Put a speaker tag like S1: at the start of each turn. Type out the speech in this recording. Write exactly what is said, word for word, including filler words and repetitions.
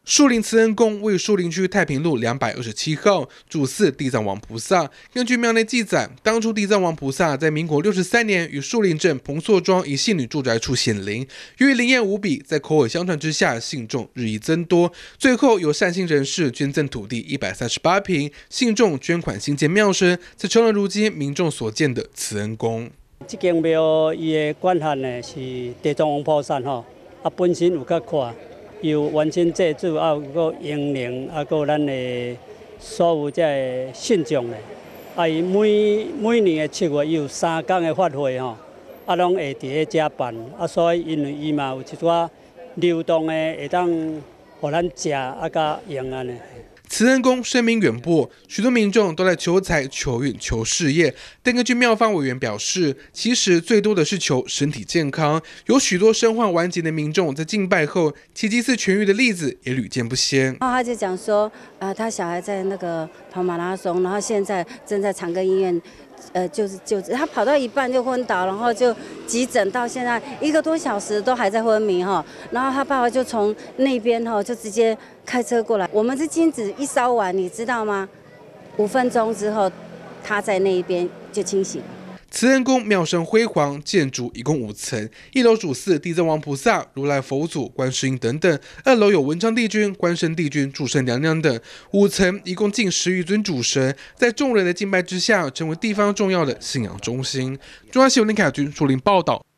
S1: 树林慈恩宫位于树林区太平路两百二十七号，主祀地藏王菩萨。根据庙内记载，当初地藏王菩萨在民国六十三年于树林镇彭厝庄一信女住宅处显灵，由于灵验无比，在口耳相传之下，信众日益增多。最后有善心人士捐赠土地一百三十八坪，信众捐款兴建庙身，才成了如今民众所见的慈恩宫。
S2: 这间庙伊的管辖呢是地藏王菩萨吼，啊本身有较快。 有完全制止，啊，有个英灵，啊，个咱的所有这个信众咧，啊，伊每每年的七月有三天的法会吼，啊，拢会伫咧遮办，啊，所以因为伊嘛有一寡流动的会当，互咱食啊，甲用安尼。
S1: 慈恩宫声名远播，许多民众都在求财、求运、求事业。但根据庙方委员表示，其实最多的是求身体健康。有许多身患顽疾的民众在敬拜后，奇迹似痊愈的例子也屡见不鲜。
S3: 然后他就讲说，啊、呃，他小孩在那个跑马拉松，然后现在正在长庚医院。 呃，就是就他跑到一半就昏倒，然后就急诊到现在一个多小时都还在昏迷哈。然后他爸爸就从那边哈就直接开车过来。我们这金子一烧完，你知道吗？五分钟之后，他在那一边就清醒。
S1: 慈恩宫庙身辉煌，建筑一共五层，一楼主祀地藏王菩萨、如来佛祖、观世音等等；二楼有文昌帝君、关圣帝君、祝圣娘娘等。五层一共近十余尊主神，在众人的敬拜之下，成为地方重要的信仰中心。中央新闻林凯君树林报道。